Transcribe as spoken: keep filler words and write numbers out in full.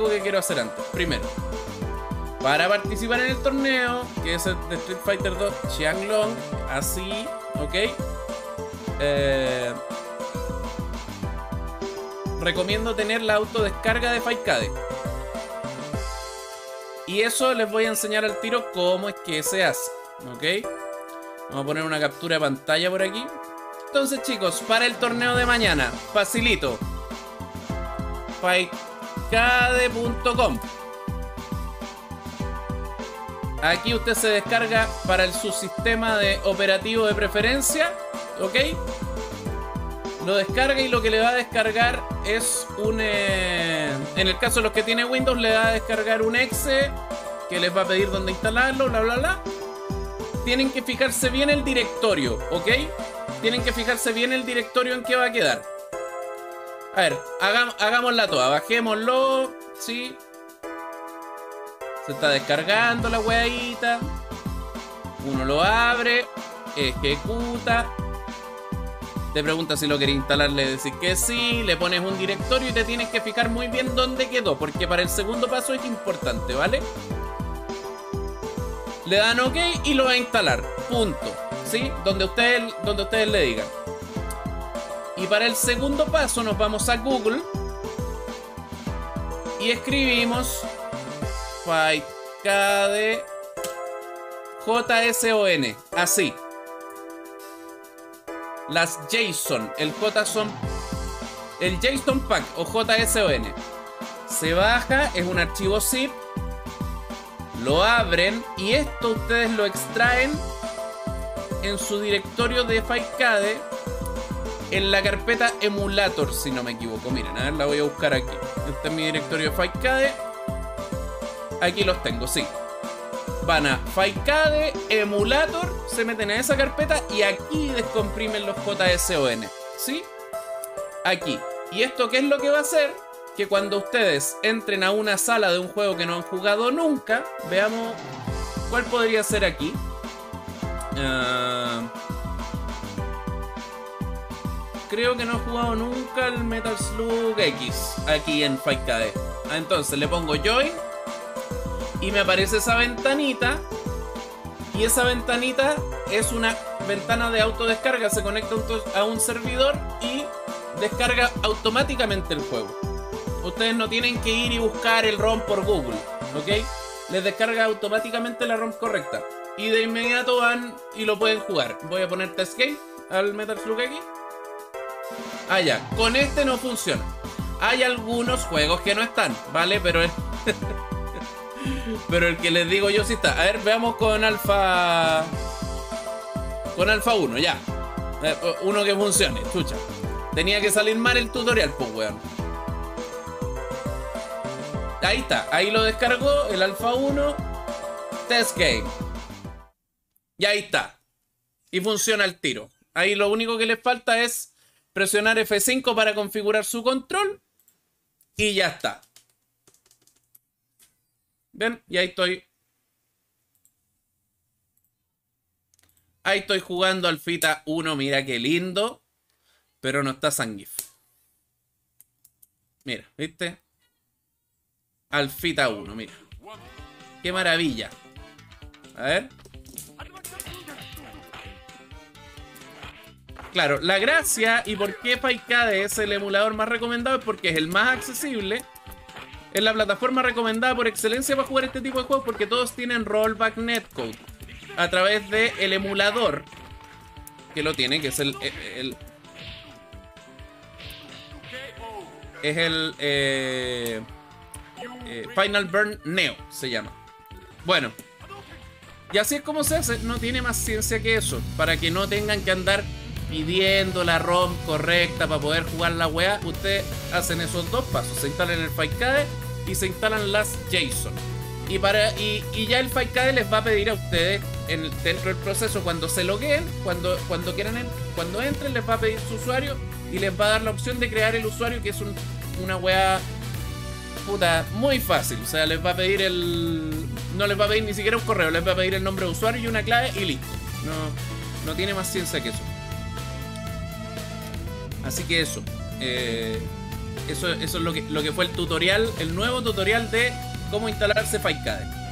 algo que quiero hacer antes. Primero, para participar en el torneo, que es el de Street Fighter dos Qianglong, así, ok. Eh, recomiendo tener la autodescarga de Fightcade. Y eso les voy a enseñar al tiro cómo es que se hace, ok. Vamos a poner una captura de pantalla por aquí. Entonces, chicos, para el torneo de mañana, facilito. Fightcade punto com. Aquí usted se descarga para el subsistema de operativo de preferencia, ¿ok? Lo descarga y lo que le va a descargar es un... Eh, en el caso de los que tiene Windows, le va a descargar un exe que les va a pedir dónde instalarlo, bla, bla, bla. Tienen que fijarse bien el directorio, ¿ok? Tienen que fijarse bien el directorio en que va a quedar. A ver, hagam, hagámosla toda, bajémoslo, ¿sí? Se está descargando la weadita. Uno lo abre, ejecuta. Te pregunta si lo querés instalar, le decís que sí. Le pones un directorio y te tienes que fijar muy bien dónde quedó, porque para el segundo paso es importante, ¿vale? Le dan OK y lo va a instalar, punto, ¿sí? Donde ustedes, donde ustedes le digan. Y para el segundo paso nos vamos a Google y escribimos Fightcade J S O N, así. Las JSON, el J son el JSON Pack o J S O N. Se baja, es un archivo zip. Lo abren y esto ustedes lo extraen en su directorio de Fightcade en la carpeta emulator, si no me equivoco. Miren, a ver, la voy a buscar aquí. Este es mi directorio de Fightcade. Aquí los tengo, sí. Van a Fightcade, emulator, se meten a esa carpeta y aquí descomprimen los J S O N, ¿sí? Aquí. ¿Y esto qué es lo que va a hacer? Que cuando ustedes entren a una sala de un juego que no han jugado nunca, veamos cuál podría ser aquí. Uh, creo que no he jugado nunca el Metal Slug X aquí en Fightcade. Entonces le pongo Join y me aparece esa ventanita. Y esa ventanita es una ventana de autodescarga. Se conecta a un servidor y descarga automáticamente el juego. Ustedes no tienen que ir y buscar el ROM por Google, ¿ok? Les descarga automáticamente la ROM correcta. Y de inmediato van y lo pueden jugar. Voy a poner Test Game al Metal Slug X. Ah, ya. Con este no funciona. Hay algunos juegos que no están, ¿vale? Pero el... Pero el que les digo yo sí está. A ver, veamos con Alpha... Con Alpha uno, ya. Uno que funcione, chucha. Tenía que salir mal el tutorial, pues, weón. Ahí está, ahí lo descargó el Alpha uno. Test Game. Y ahí está. Y funciona el tiro. Ahí lo único que les falta es presionar F cinco para configurar su control. Y ya está. ¿Ven? Y ahí estoy. Ahí estoy jugando Alfita uno. Mira qué lindo. Pero no está Zangief. Mira, ¿viste? Alfita uno, mira. Qué maravilla. A ver. Claro, la gracia y por qué Fightcade es el emulador más recomendado es porque es el más accesible. Es la plataforma recomendada por excelencia para jugar este tipo de juegos porque todos tienen rollback netcode a través del emulador que lo tiene, que es el... el, el es el... Eh, eh, Final Burn Neo se llama. Bueno. Y así es como se hace. No tiene más ciencia que eso. Para que no tengan que andar pidiendo la ROM correcta para poder jugar la weá. Ustedes hacen esos dos pasos. Se instalan el Fightcade y se instalan las JSON. Y, para, y, y ya el Fightcade les va a pedir a ustedes en, dentro del proceso, cuando se logueen, cuando, cuando quieran, cuando entren, les va a pedir su usuario y les va a dar la opción de crear el usuario, que es un, una weá puta muy fácil. O sea, les va a pedir el... No les va a pedir ni siquiera un correo, les va a pedir el nombre de usuario y una clave y listo. No, no tiene más ciencia que eso. Así que eso. Eh, Eso, eso es lo que, lo que fue el tutorial, el nuevo tutorial de cómo instalar Cefaicade.